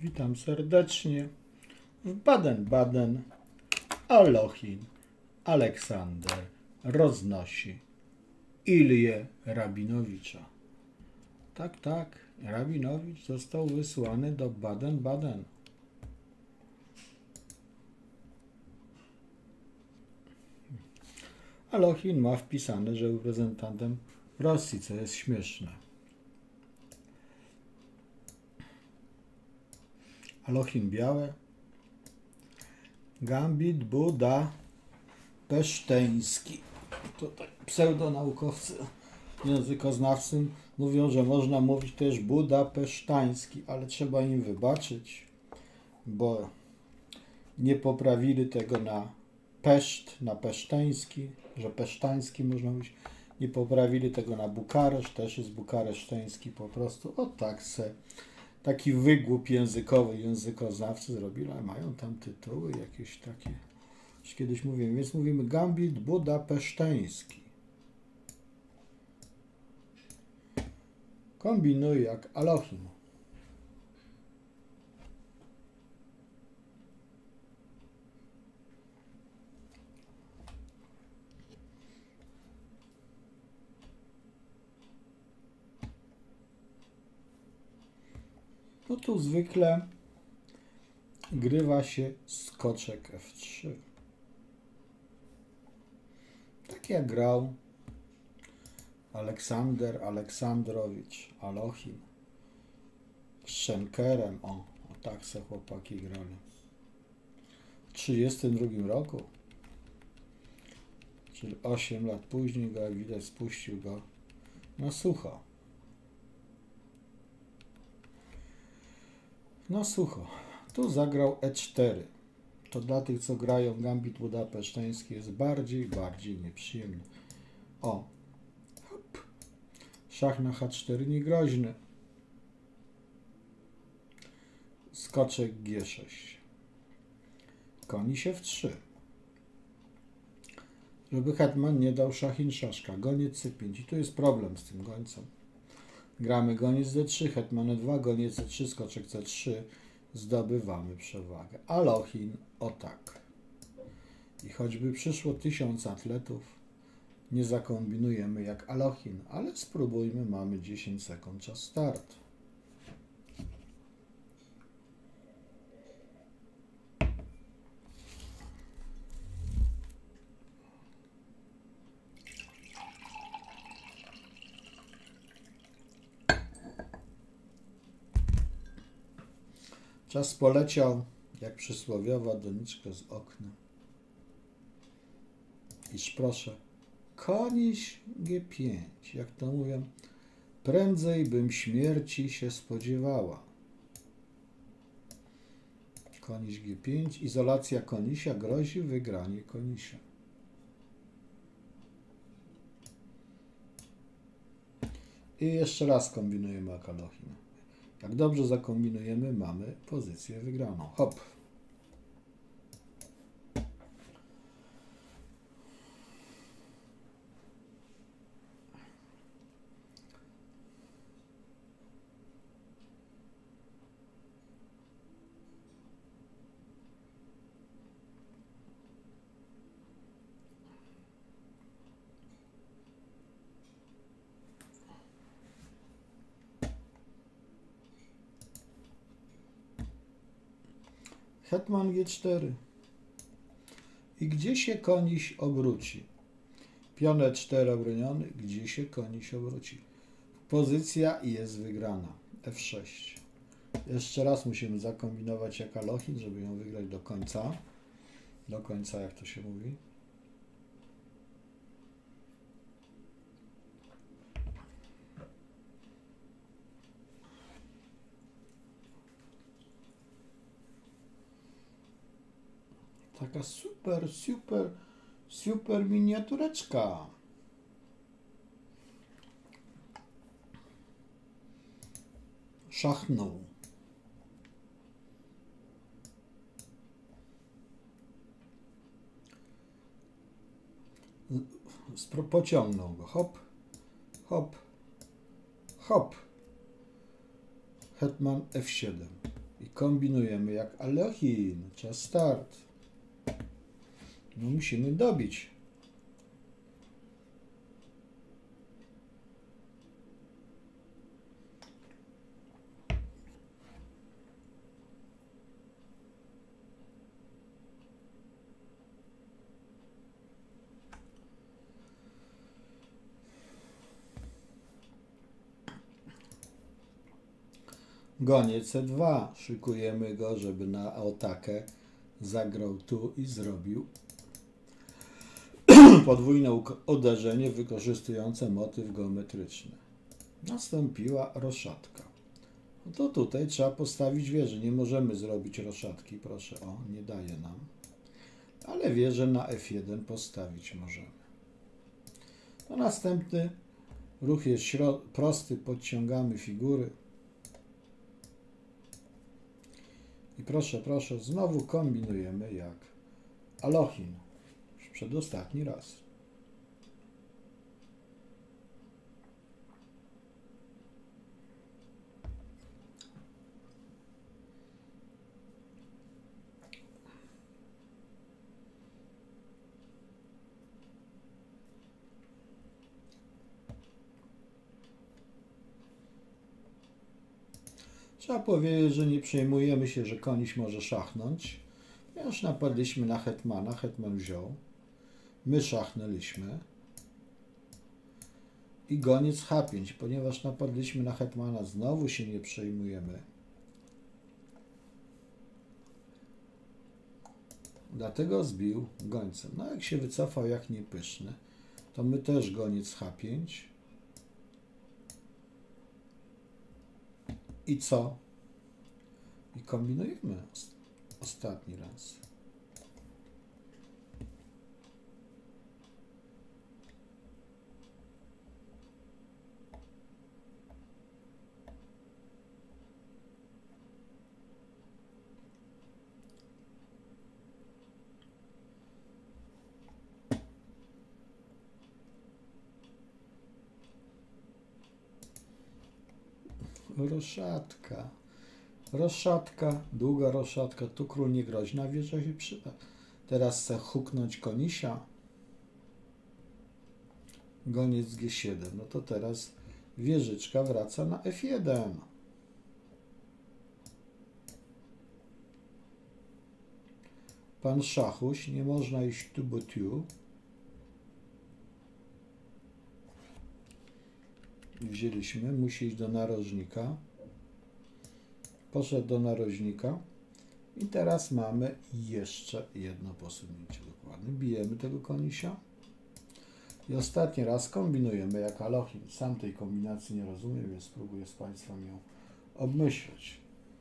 Witam serdecznie. W Baden-Baden Alochin Aleksander roznosi Ilię Rabinowicza. Tak, Rabinowicz został wysłany do Baden-Baden. Alochin ma wpisane, że był reprezentantem Rosji, co jest śmieszne. Alochin białe. Gambit Budapeszteński. Tutaj pseudonaukowcy, językoznawcy mówią, że można mówić też budapesztański, ale trzeba im wybaczyć, bo nie poprawili tego na Peszt, na peszteński, że pesztański można mówić. Nie poprawili tego na Bukareszt, też jest bukareszteński po prostu. O tak se. Taki wygłup językowy językoznawcy zrobili, ale mają tam tytuły jakieś takie. Już kiedyś mówiłem, więc mówimy Gambit Budapeszteński. Kombinuj jak Alochin. No tu zwykle grywa się skoczek F3. Tak jak grał Aleksander Aleksandrowicz Alochin z Schenkerem. O tak se chłopaki grali. W 1932 roku. Czyli 8 lat później go, jak widać, spuścił go na sucho. No sucho. Tu zagrał E4. To dla tych, co grają Gambit Budapeszteński, jest bardziej nieprzyjemny. O. Hop. Szach na H4 niegroźny. Skoczek G6. Koni się w 3. Żeby hetman nie dał szachin szaszka. Goniec C5. I tu jest problem z tym gońcem. Gramy goniec D3, hetman E2, goniec C3, skoczek C3. Zdobywamy przewagę. Alochin o tak. I choćby przyszło 1000 atletów, nie zakombinujemy jak Alochin, ale spróbujmy, mamy 10 sekund, czas start. Czas poleciał jak przysłowiowa doniczka z okna. Iż proszę, koniś G5, jak to mówią, prędzej bym śmierci się spodziewała. Koniś G5, izolacja konisia grozi wygranie konisia. I jeszcze raz kombinujemy jak Alochin. Jak dobrze zakombinujemy, mamy pozycję wygraną. Hop. Hetman G4. I gdzie się koniś obróci? Pion E4 obroniony. Gdzie się koniś obróci? Pozycja jest wygrana. F6. Jeszcze raz musimy zakombinować jak Alochin, żeby ją wygrać do końca. Do końca, jak to się mówi. Taka super miniatureczka. Szachnął. Pociągnął go. Hop, hop, hop. Hetman F7. I Kombinujemy jak Alochin. Czas start. No musimy dobić. Goniec C2. Szykujemy go, żeby na atakę zagrał tu i zrobił podwójne uderzenie wykorzystujące motyw geometryczny. Nastąpiła roszatka. No to tutaj trzeba postawić wieżę. Nie możemy zrobić roszadki, proszę, o, nie daje nam. Ale wieżę na F1 postawić możemy. To następny ruch jest prosty, podciągamy figury. I proszę, proszę, znowu kombinujemy jak Alochin. Już przedostatni raz. Trzeba powiedzieć, że nie przejmujemy się, że koniś może szachnąć. Ponieważ napadliśmy na hetmana, hetman wziął. My szachnęliśmy. I goniec H5, ponieważ napadliśmy na hetmana, znowu się nie przejmujemy. Dlatego zbił gońcem. No jak się wycofał jak niepyszny, to my też goniec H5. I co? I kombinujemy ostatni raz. Roszatka. Roszatka, długa roszatka, tu król niegroźna, wieża się przyda. Teraz chcę huknąć konisia. Goniec G7, no to teraz wieżyczka wraca na F1. Pan szachuś, nie można iść tu, bo tu. Wzięliśmy, musi iść do narożnika. Poszedł do narożnika. I teraz mamy jeszcze jedno posunięcie dokładne. Bijemy tego konisia. I ostatni raz kombinujemy jak Alochin. Sam tej kombinacji nie rozumiem, więc spróbuję z Państwem ją obmyśleć.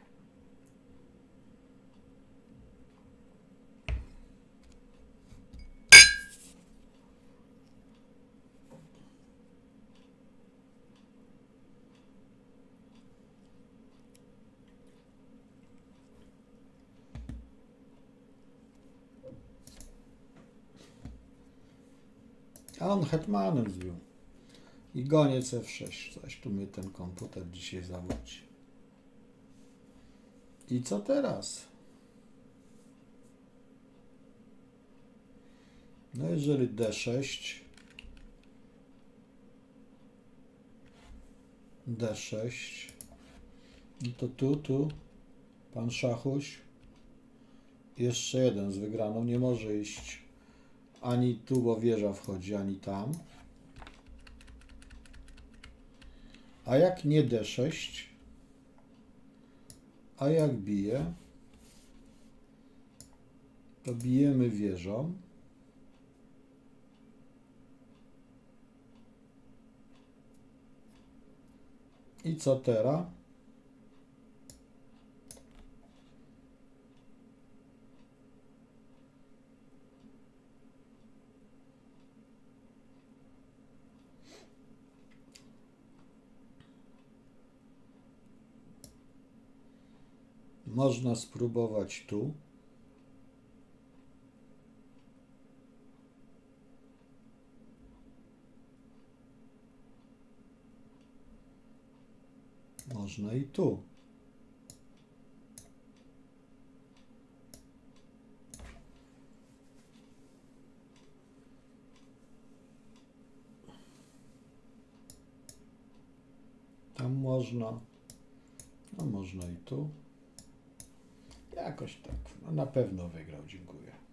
A on hetmanem zbił. I goniec F6. Coś tu mnie ten komputer dzisiaj zawodzi. I co teraz? No jeżeli D6, D6, no to tu pan szachuś, jeszcze jeden z wygraną, nie może iść ani tu, bo wieża wchodzi, ani tam. A jak nie D6, a jak bije, to bijemy wieżą. I co teraz? Można spróbować tu. Można i tu. można. No można i tu. Jakoś tak. No, na pewno wygrał. Dziękuję.